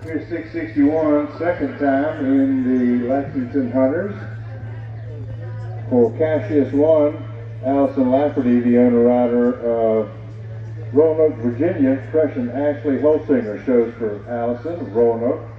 Here's 661, second time in the Lexington Hunters. For Cassius 1, Allison Lafferty, the owner rider of Roanoke, Virginia. Crescent Ashley Holsinger shows for Allison, Roanoke.